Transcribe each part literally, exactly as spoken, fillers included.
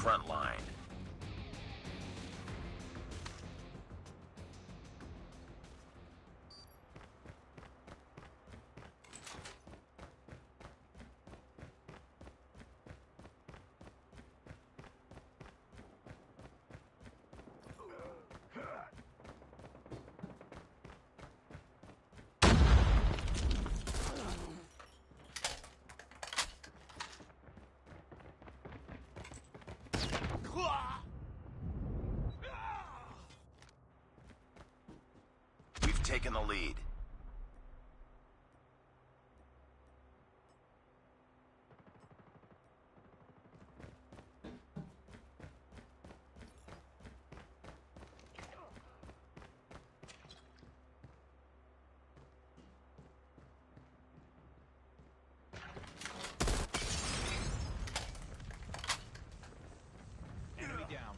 front line. We've taken the lead. Enemy down.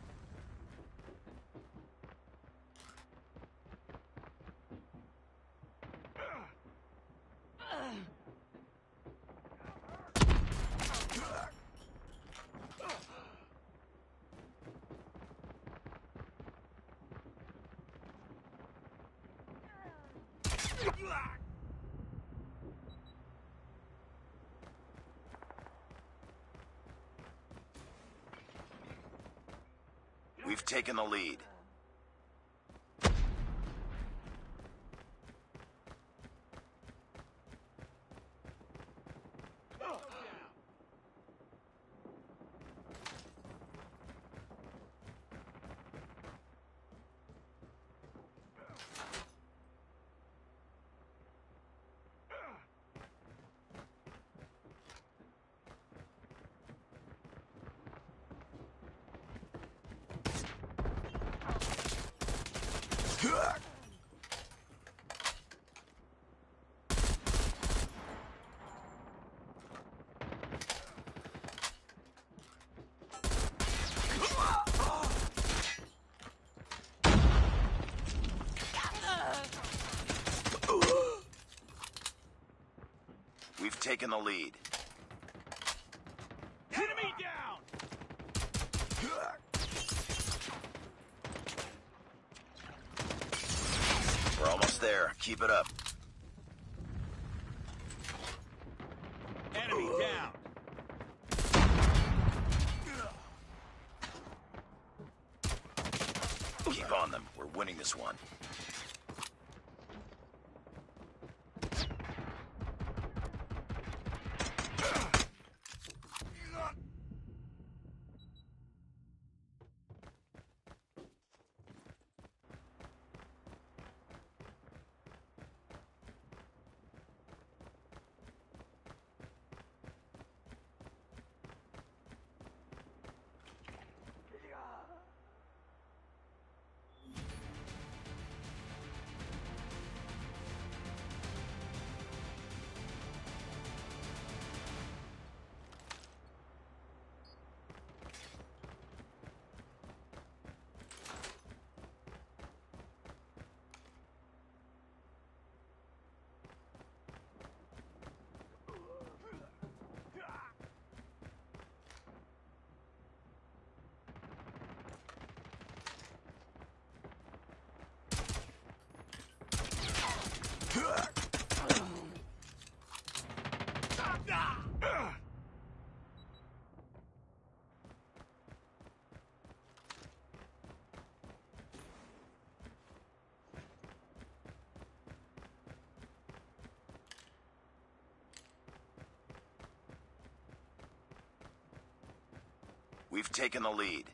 We've taken the lead. We've taken the lead. Enemy down! We're almost there. Keep it up. Enemy down! Keep on them. We're winning this one. We've taken the lead.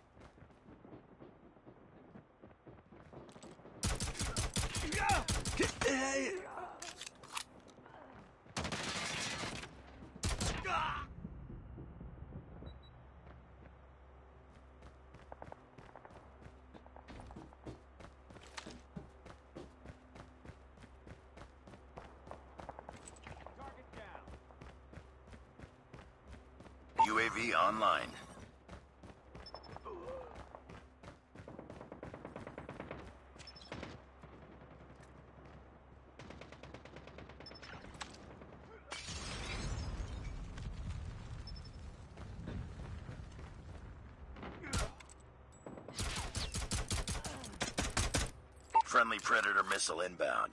Target down. U A V online. Friendly Predator missile inbound.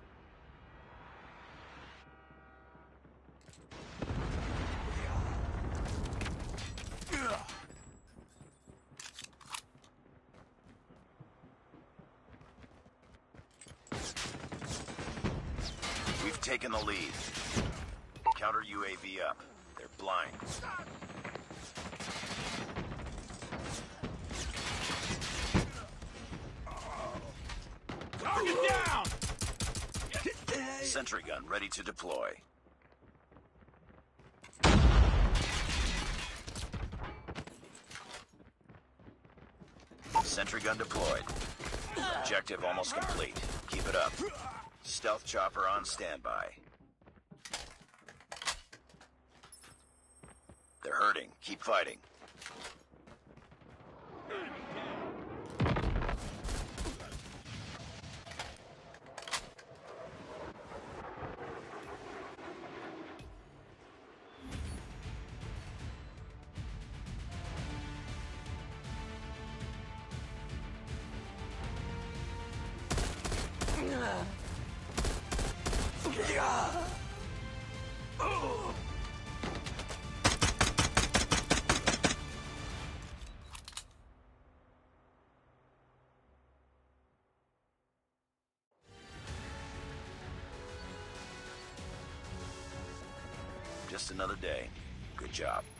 We've taken the lead. Counter U A V up. They're blind. Target down! Sentry gun ready to deploy. Sentry gun deployed. Objective almost complete. Keep it up. Stealth chopper on standby. They're hurting. Keep fighting. Just another day. Good job.